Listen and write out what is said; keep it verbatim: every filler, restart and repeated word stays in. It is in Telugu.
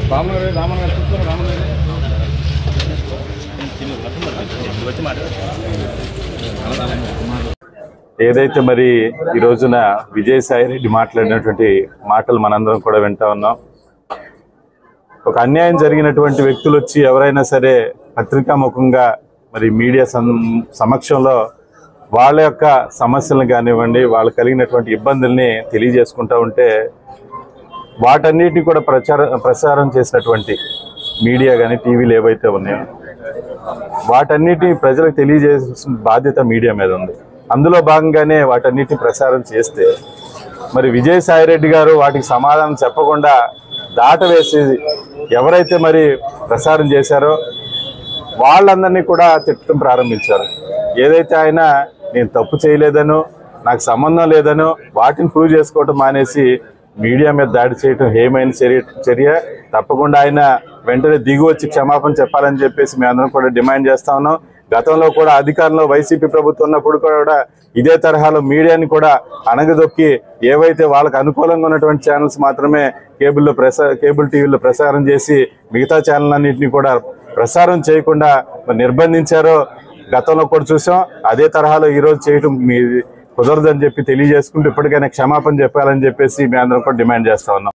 ఏదైతే మరి ఈ రోజున విజయసాయి రెడ్డి మాట్లాడినటువంటి మాటలు మనందరం కూడా వింటా ఉన్నాం. ఒక అన్యాయం జరిగినటువంటి వ్యక్తులు వచ్చి ఎవరైనా సరే పత్రికాముఖంగా మరి మీడియా సమక్షంలో వాళ్ళ యొక్క సమస్యలను కానివ్వండి, వాళ్ళు కలిగినటువంటి ఇబ్బందుల్ని తెలియజేసుకుంటూ ఉంటే వాటన్నిటిని కూడా ప్రచార ప్రసారం చేసినటువంటి మీడియా కానీ టీవీలు ఏవైతే ఉన్నాయో వాటన్నిటిని ప్రజలకు తెలియజేసిన బాధ్యత మీడియా మీద ఉంది. అందులో భాగంగానే వాటన్నిటిని ప్రసారం చేస్తే మరి విజయసాయి రెడ్డి గారు వాటికి సమాధానం చెప్పకుండా దాటవేసి ఎవరైతే మరి ప్రసారం చేశారో వాళ్ళందరినీ కూడా తిట్టడం ప్రారంభించారు. ఏదైతే ఆయన నేను తప్పు చేయలేదనో, నాకు సంబంధం లేదనో వాటిని ప్రూవ్ చేసుకోవటం మానేసి మీడియా మీద దాడి చేయటం హేమైన చర్య చర్య తప్పకుండా ఆయన వెంటనే దిగి వచ్చి క్షమాపణ చెప్పాలని చెప్పేసి మేమందరం కూడా డిమాండ్ చేస్తా ఉన్నాం. గతంలో కూడా అధికారంలో వైసీపీ ప్రభుత్వం ఉన్నప్పుడు కూడా ఇదే తరహాలో మీడియాని కూడా అణగదొక్కి ఏవైతే వాళ్ళకు అనుకూలంగా ఉన్నటువంటి ఛానల్స్ మాత్రమే కేబుల్లో ప్రసా కేబుల్ టీవీలో ప్రసారం చేసి మిగతా ఛానల్ అన్నింటినీ కూడా ప్రసారం చేయకుండా నిర్బంధించారో గతంలో కూడా చూసాం. అదే తరహాలో ఈరోజు చేయటం మీ కుదరదని చెప్పి తెలియజేసుకుంటూ ఇప్పటికైనా క్షమాపణ చెప్పాలని చెప్పేసి మేము అందరం కూడా డిమాండ్ చేస్తా ఉన్నాం.